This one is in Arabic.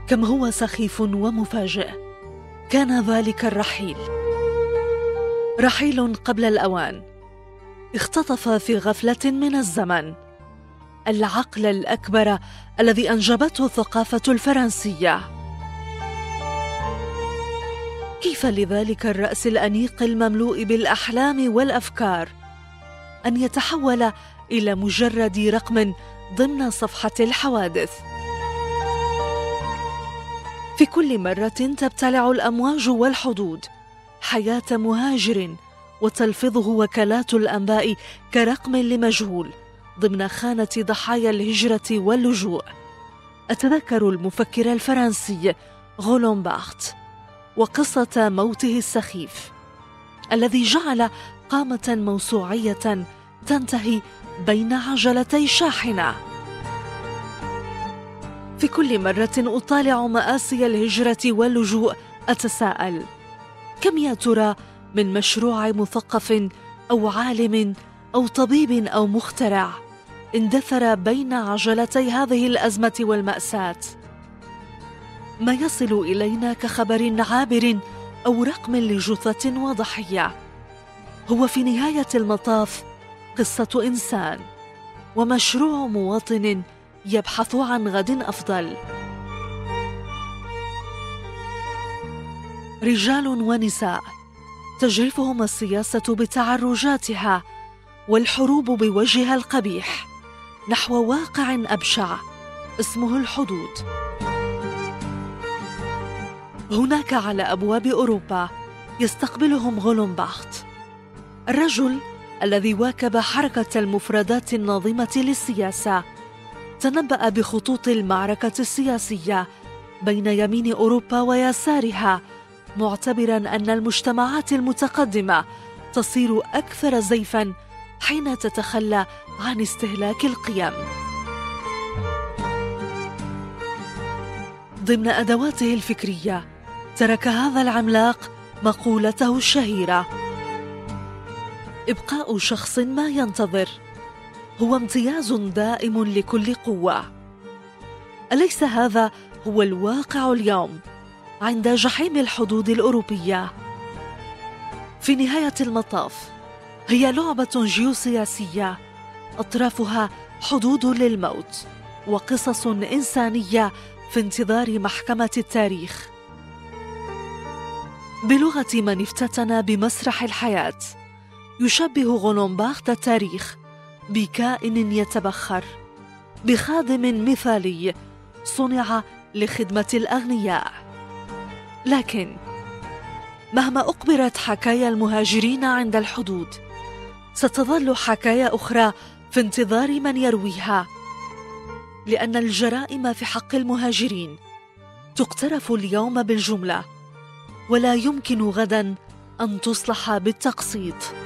كم هو سخيف ومفاجئ كان ذلك الرحيل، رحيل قبل الأوان، اختطف في غفلة من الزمن العقل الأكبر الذي أنجبته الثقافة الفرنسية. كيف لذلك الرأس الأنيق المملوء بالأحلام والأفكار أن يتحول إلى مجرد رقم ضمن صفحة الحوادث؟ في كل مرة تبتلع الأمواج والحدود حياة مهاجر وتلفظه وكالات الأنباء كرقم لمجهول ضمن خانة ضحايا الهجرة واللجوء. أتذكر المفكر الفرنسي غولون باخت وقصة موته السخيف الذي جعل قامة موسوعية تنتهي بين عجلتي شاحنة. في كل مرة أطالع مآسي الهجرة واللجوء أتساءل: كم يا ترى من مشروع مثقف أو عالم أو طبيب أو مخترع اندثر بين عجلتي هذه الأزمة والمأساة؟ ما يصل إلينا كخبر عابر أو رقم لجثة وضحية هو في نهاية المطاف قصة إنسان ومشروع مواطن يبحث عن غد أفضل. رجال ونساء تجرفهم السياسة بتعرجاتها والحروب بوجهها القبيح نحو واقع أبشع اسمه الحدود. هناك على أبواب أوروبا يستقبلهم غولون باخت، الرجل الذي واكب حركة المفردات الناظمة للسياسة، تنبأ بخطوط المعركة السياسية بين يمين أوروبا ويسارها، معتبراً أن المجتمعات المتقدمة تصير أكثر زيفاً حين تتخلى عن استهلاك القيم. ضمن أدواته الفكرية ترك هذا العملاق مقولته الشهيرة: إبقاء شخص ما ينتظر هو امتياز دائم لكل قوة. أليس هذا هو الواقع اليوم عند جحيم الحدود الأوروبية؟ في نهاية المطاف هي لعبة جيوسياسية أطرافها حدود للموت وقصص إنسانية في انتظار محكمة التاريخ. بلغة من افتتن بمسرح الحياة، يشبه غولون باخت التاريخ بكائن يتبخر، بخادم مثالي صنع لخدمة الأغنياء. لكن مهما أقبرت حكايا المهاجرين عند الحدود، ستظل حكايا أخرى في انتظار من يرويها، لأن الجرائم في حق المهاجرين تقترف اليوم بالجملة ولا يمكن غدا أن تصلح بالتقسيط.